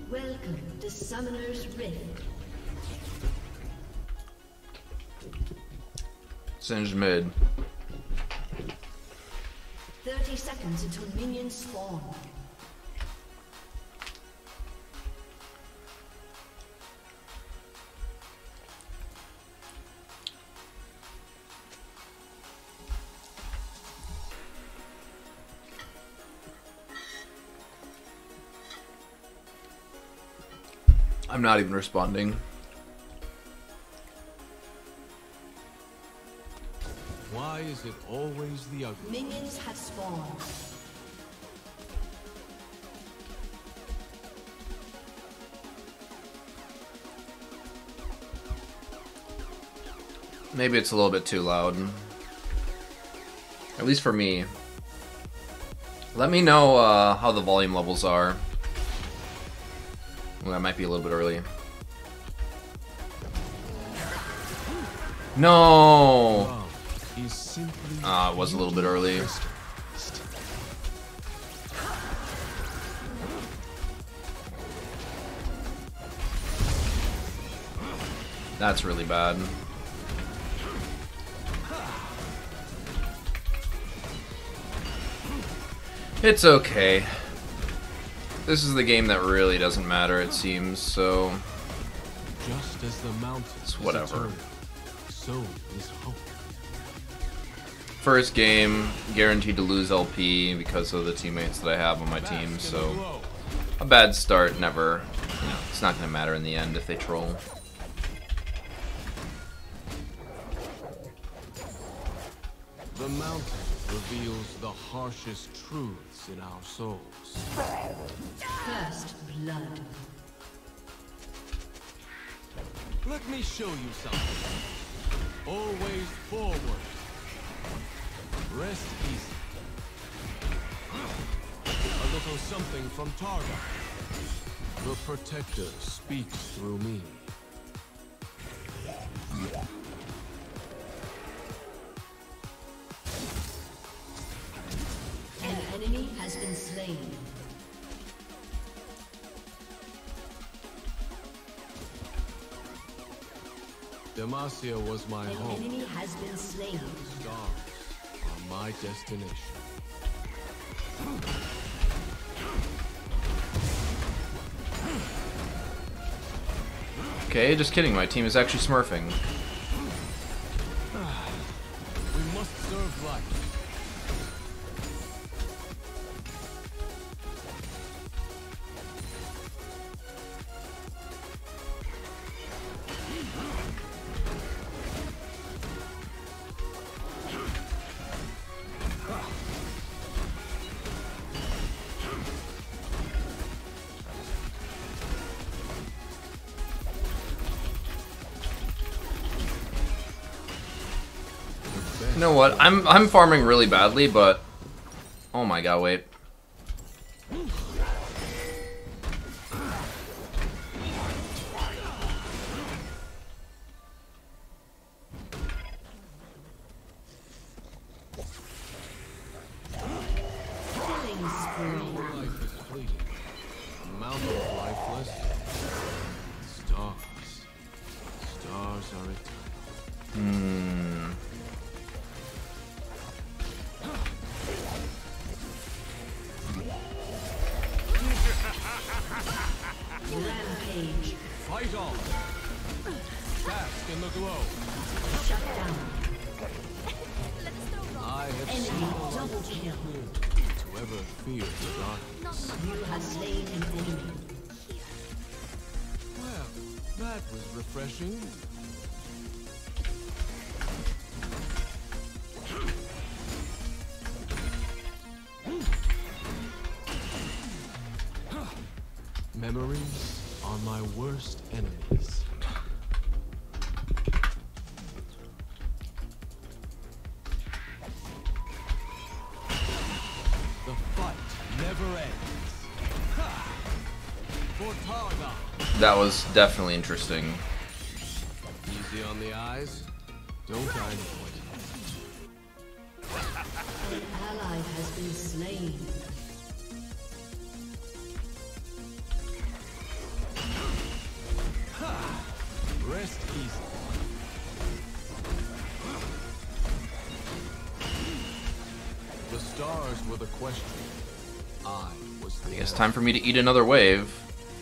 Welcome to Summoner's Rift. Singed mid. 30 seconds until minions spawn. I'm not even responding. Why is it always the ugly? Minions have spawned. Maybe it's a little bit too loud. At least for me. Let me know how the volume levels are. Well, that might be a little bit early. No! It was a little bit early. That's really bad. It's okay. This is the game that really doesn't matter, it seems, so Just as the mountain it's whatever. So is hope. First game, guaranteed to lose LP because of the teammates that I have on my team, so a bad start never, it's not going to matter in the end if they troll. The mountain reveals the harshest truths in our souls. First blood. Let me show you something. Always forward. Rest easy. A little something from Targa. The Protector speaks through me. An enemy has been slain. Demacia was my An home. enemy has been slain. Stars are my destination. Okay, just kidding, my team is actually smurfing. We must serve life. You know what? I'm farming really badly, but oh my god, wait. Killing spree. Life is fleeting. A mountain of lifeless. Stars. Stars are eternal. Rampage. Fight on! Bask in the glow. Shut down. I have Enemy seen the light double too kill. clearly to ever fear the darkness. You have slain an enemy. Well, that was refreshing. Memories are my worst enemies. The fight never ends. Ha! For Targa. That was definitely interesting. Easy on the eyes. Don't I know it? An ally has been slain. stars were the question. I was the I guess answer. time for me to eat another wave.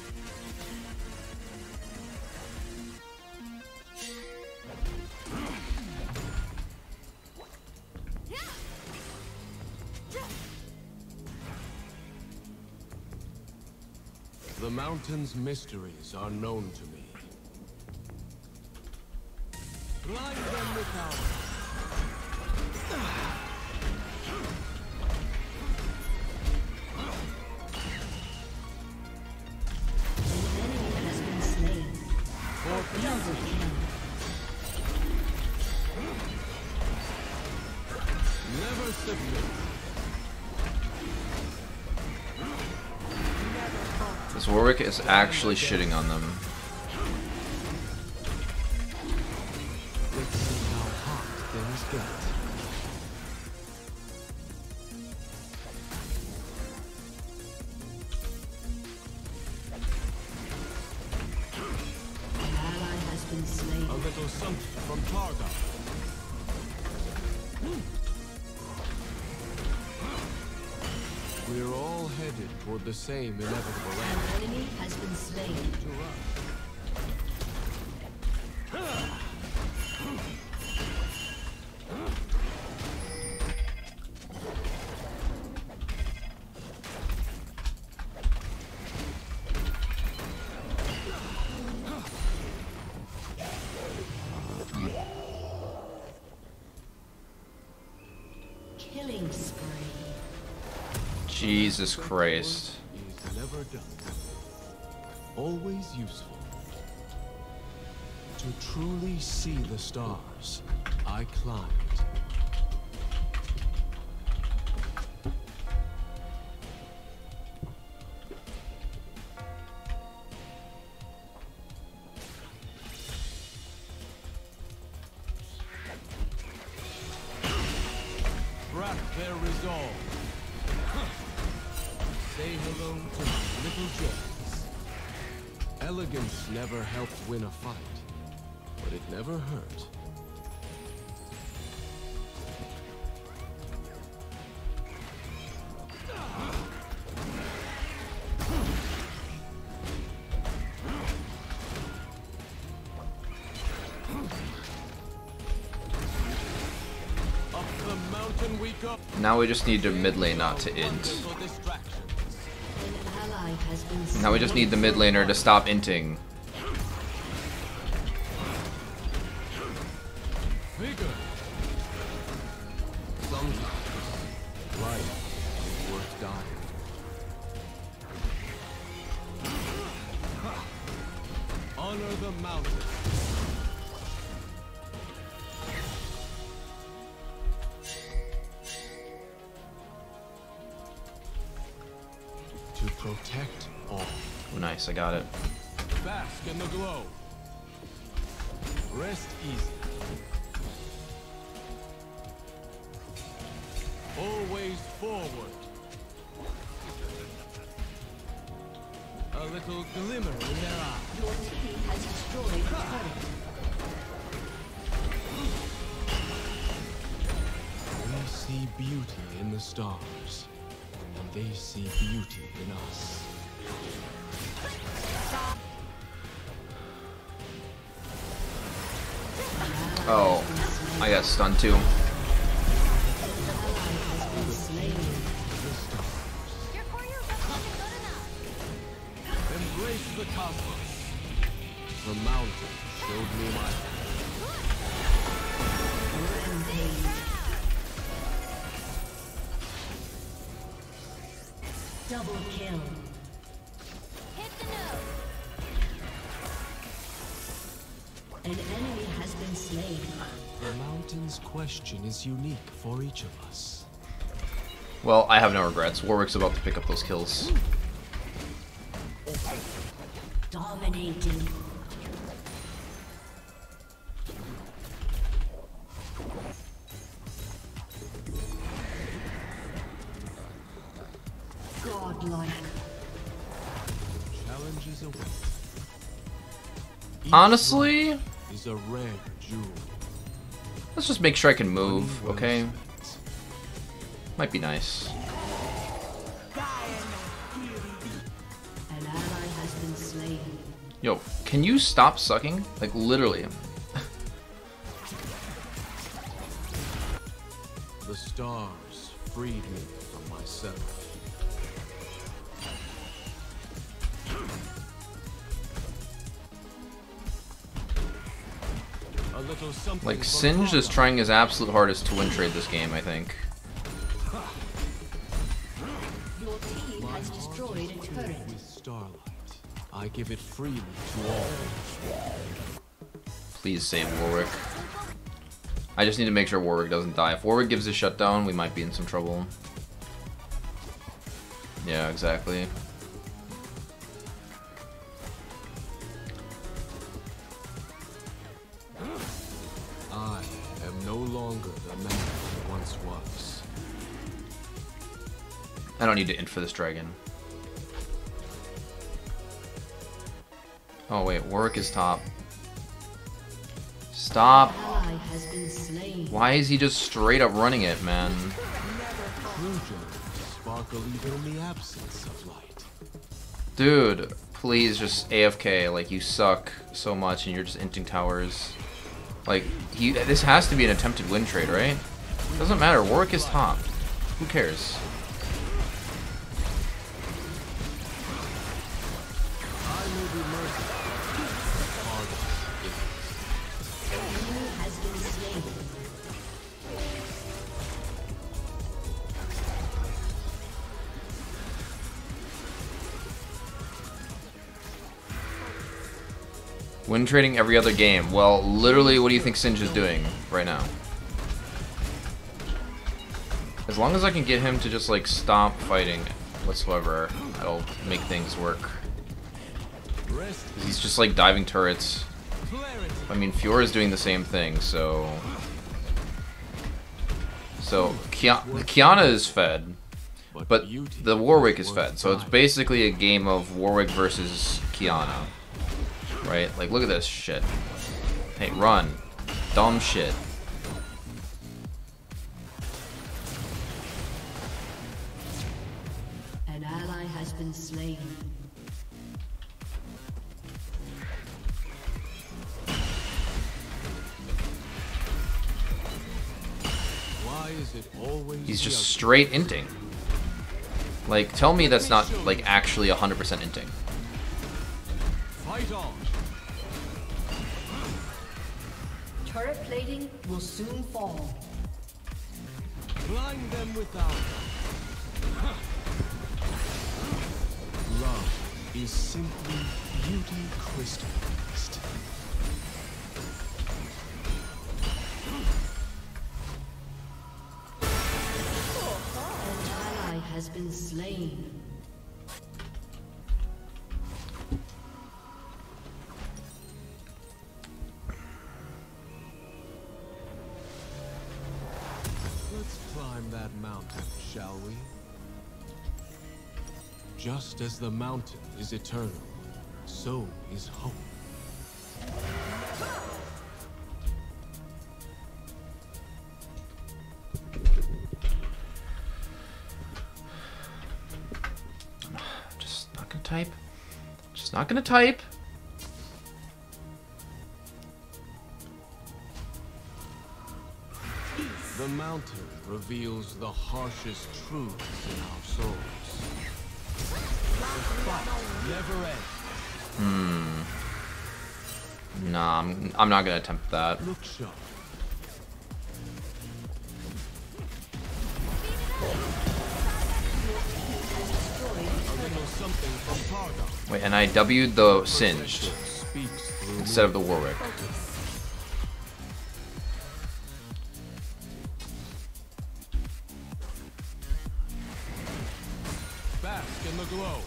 The mountain's mysteries are known to me. Blind them without. Has been slain. Double kill. Never submit. This Warwick is actually shitting on them. Let's see how hot things get. An ally has been slain. A little something from Targa. We're all headed toward the same inevitable An end. enemy has been slain. To us. Killing spree. Jesus Christ. Is never done. Always useful. To truly see the stars, I climbed. Crack their resolve. Say hello to my little gems. Elegance never helped win a fight, but it never hurt. Up the mountain we go. Now we just need the mid lane not to int. For distractions. An ally has been slain. Now we just need the mid laner to stop inting. Vigor. Sometimes life is worth dying. Honor the mountain. To protect all. Oh, nice, I got it. Bask in the glow. Rest easy. Always forward. A little glimmer in their eyes. Your team has destroyed the turret. We see beauty in the stars, and they see beauty in us. Oh, I got stunned too. An ally has been slain. The stars. Your courier wasn't good enough. Embrace the cosmos. The mountain showed me my Rampage. Double kill. Hit the nose. An enemy has been slain. The mountain's question is unique for each of us. Well, I have no regrets. Warwick's about to pick up those kills. Dominating. Godlike. Challenges await. Each Honestly, one is a rare jewel. let's just make sure I can move, okay? Might be nice. An ally has been slain. Yo, can you stop sucking? Like, literally. The stars freed me from myself. A little something Like, from Singed is Karma. trying his absolute hardest to win trade this game, I think. Your team My has heart destroyed is a filled turret. with starlight. I give it freely to all. Please save Warwick. I just need to make sure Warwick doesn't die. If Warwick gives a shutdown, we might be in some trouble. Yeah, exactly. I am no longer the man I once was. I don't need to int for this dragon. Oh wait, Warwick is top. Stop. Ally has been slain. Why is he just straight up running it, man? True gems sparkle even in the absence of light. Dude, please just AFK. Like, you suck so much and you're just inting towers. Like, this has to be an attempted win trade, right? Doesn't matter. Warwick is top. Who cares? I may be merciful. Pardon is An enemy has been slain. Win trading every other game. Well, literally, what do you think Singed is doing right now? As long as I can get him to just, like, stop fighting whatsoever, that'll make things work. rest. He's just, like, diving turrets. Clarity. I mean, Fiora is doing the same thing, so... Kiana is fed, but beauty the Warwick is worth fed, so it's dying. basically a game of Warwick versus Kiana. Right? Like, look at this shit. Hey, run. Dumb shit. An ally has been slain. Why is it always He's the just ugly? straight inting. Like, tell me that's not, like, actually 100% inting. Fight on. Turret plating will soon fall. Blind them without. Love is simply beauty crystallized. An ally has been slain. Let's climb that mountain, shall we? Just as the mountain is eternal, so is hope. Just not gonna type. Just not gonna type. The mountain reveals the harshest truths in our souls. The fight never ends. Nah, I'm not gonna attempt that. Look sharp. A little something from Targon. Wait, and I W'd the Singed Speaks through instead of me. the Warwick. Bask in the glow.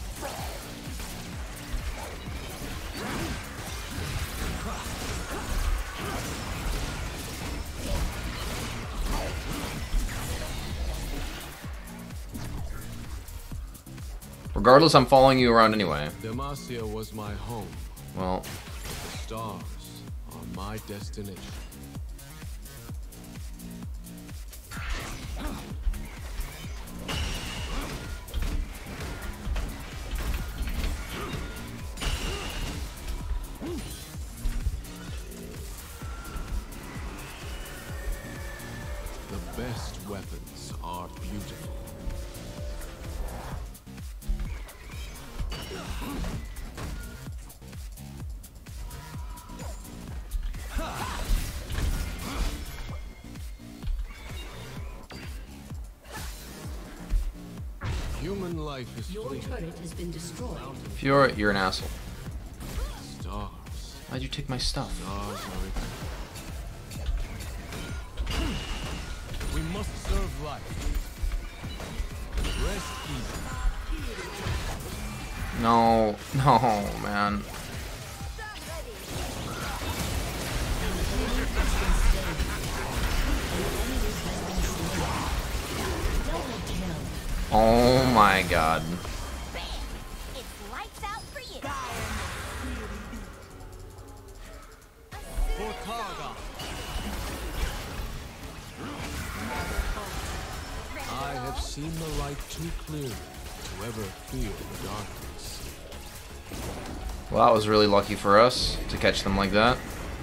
Regardless, I'm following you around anyway. Demacia was my home. Well, The stars are my destination. best weapons are beautiful. Human life is Your fleeting. turret has been destroyed. Fiora, you're an asshole. Stars. Why'd you take my stuff? Stars are. We must serve life. Rest easy. No, no, man. Oh my god. It's lights out for you. For Karga. I have seen the light too clearly to ever fear the darkness. Well, that was really lucky for us to catch them like that.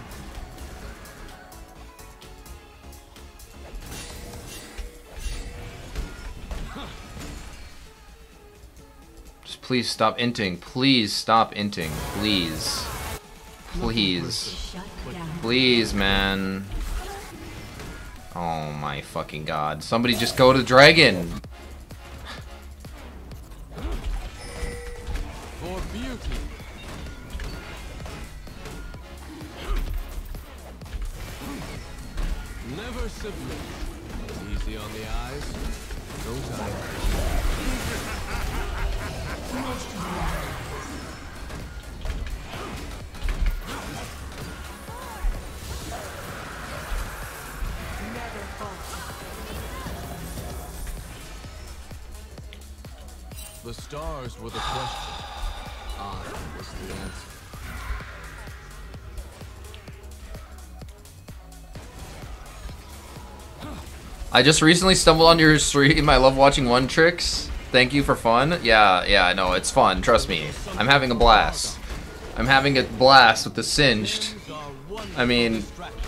Just please stop inting. Please stop inting. Please. Please. Shut down. Please, man. Oh my fucking god. Somebody just go to Dragon. For beauty. Never submit. Easy on the eyes. No time. The stars were the question. I was the answer. I just recently stumbled on your stream. I love watching One Tricks. Thank you for fun. Yeah, I know, it's fun. Trust me. I'm having a blast. I'm having a blast with the Singed. I mean,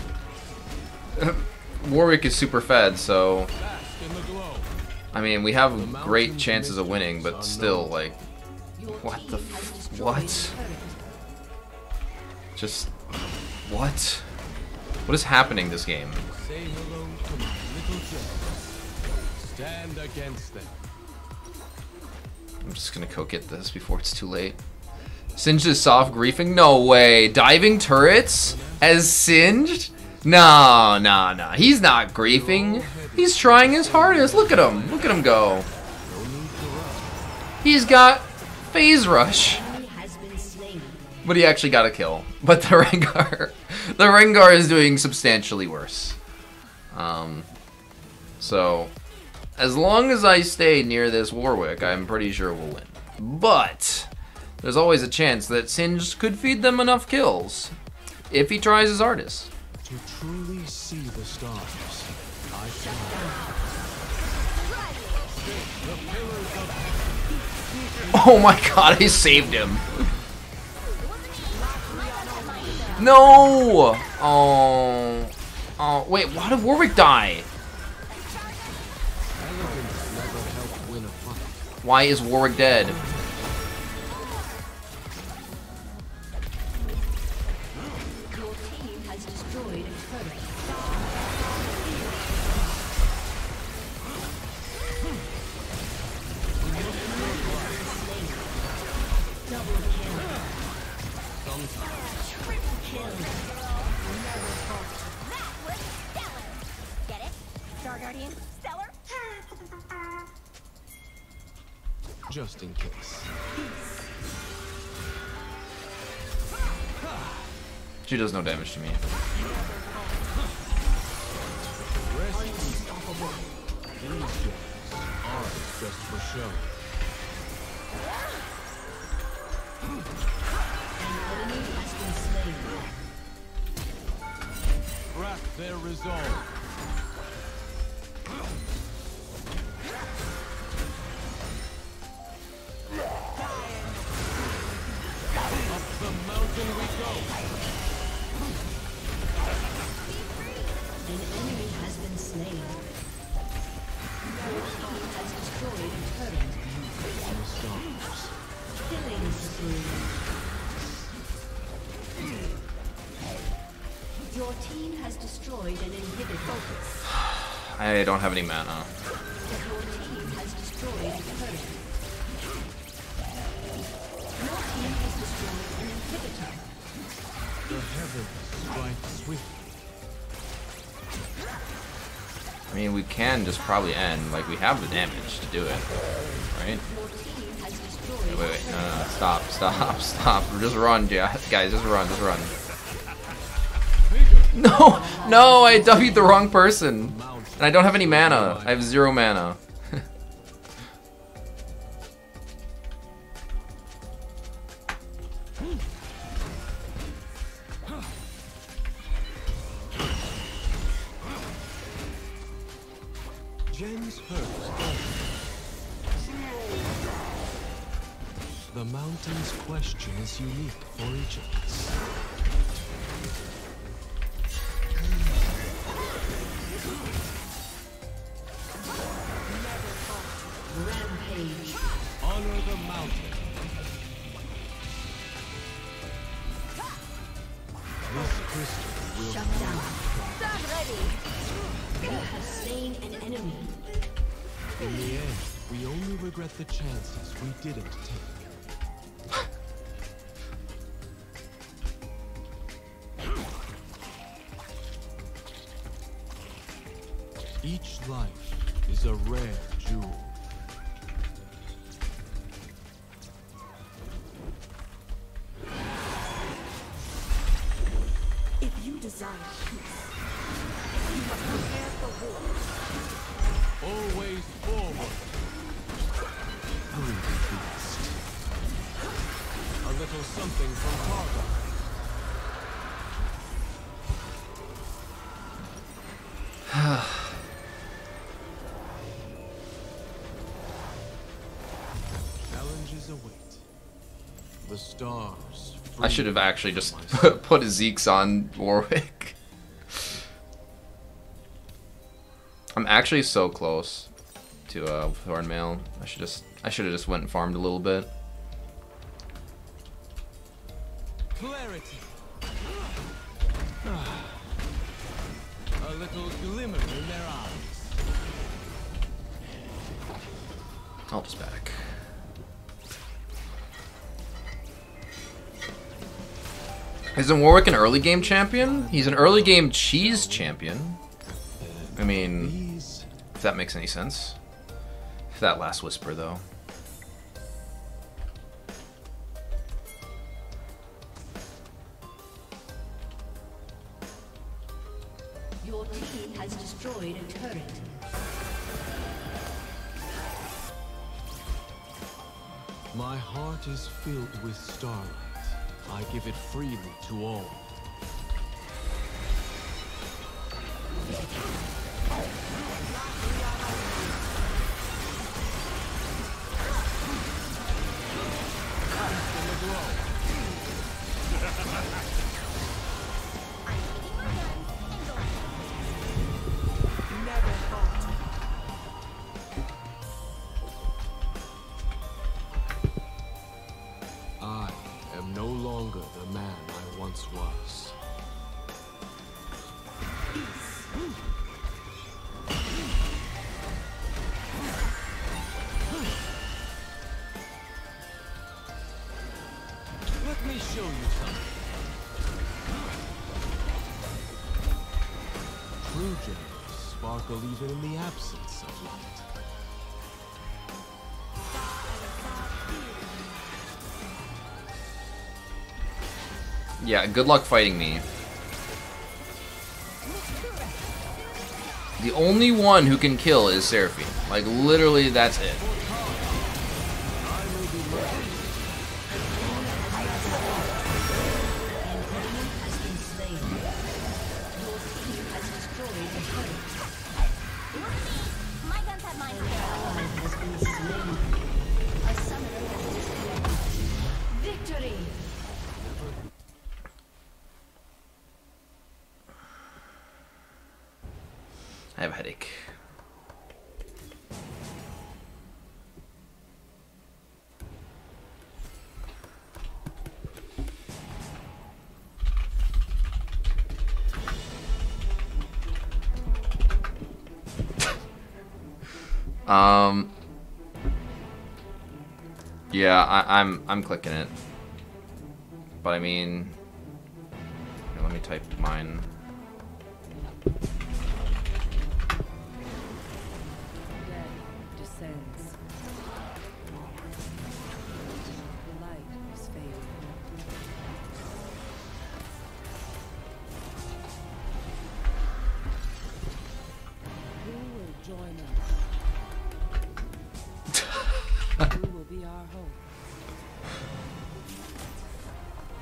Warwick is super fed, so... I mean, we have great chances of winning, but still, like... What the f... What? Just... What? What is happening this game? Say hello to my little gems. Stand against them. I'm just gonna go get this before it's too late. Singed is soft griefing? No way. Diving turrets? As Singed? No. He's not griefing. He's trying his hardest. Look at him. Look at him go. He's got phase rush. Enemy has been slain. But he actually got a kill. But the Rengar is doing substantially worse. So, as long as I stay near this Warwick, I'm pretty sure we'll win. But, there's always a chance that Singed could feed them enough kills. If he tries his hardest. To truly see the stars, I shall. Oh my god, I saved him. No! Oh, wait, why did Warwick die? Elegance never helped win a fight. Why is Warwick dead? Your team has destroyed a turret. Double kill. Triple kill. That was stellar. Get it? Star Guardian, stellar. Just in case. She does no damage to me. Rest easy. These gems aren't just for show. An enemy has been slain. Crack their resolve. Up the mountain we go. An enemy has been slain. has destroyed a turret. The stars. Killing spree. Your team has destroyed an inhibitor. I don't have any mana. Your team has destroyed a turret. Your team has destroyed an inhibitor. The heavens strike swiftly. I mean, we can just probably end. Like, we have the damage to do it, right? Your team has destroyed Wait, no, stop, stop. Just run, guys, just run. No, no, I W'd the wrong person. And I don't have any mana. I have 0 mana. Jen's hurt. The mountain's question is unique for each of us. rampage. Honor the mountain. This crystal will Shut down. Stand ready. You have slain an enemy. In the end, we only regret the chances we didn't take. Each life is a rare jewel. If you desire peace, you must prepare for war. Always forward. Breathe beast. A little something from Targa. Challenges await. The stars. I should have actually just put a Zeke's on Warwick. I'm actually so close to Thornmail. I should have just went and farmed a little bit. Clarity. A little glimmer in their eyes. I'll just back. Isn't Warwick an early game champion? He's an early game cheese champion. I mean, These if that makes any sense. That last whisper, though. Your team has destroyed a turret. My heart is filled with starlight. I give it freely to all. Never falter. I am no longer the man I once was. Let me show you something. True gems sparkle even in the absence of light. Yeah, good luck fighting me. The only one who can kill is Seraphine. Like, literally, that's it. Has been slain. Your team has destroyed a turret. My guns have mine. Ally has been slain. A summoner has disconnected. Victory! I have a headache. Yeah, I'm clicking it. But I mean, here, let me type mine. Death descends. The light is fading. Who will join us? Who will be our hope?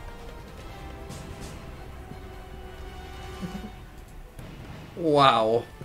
Wow.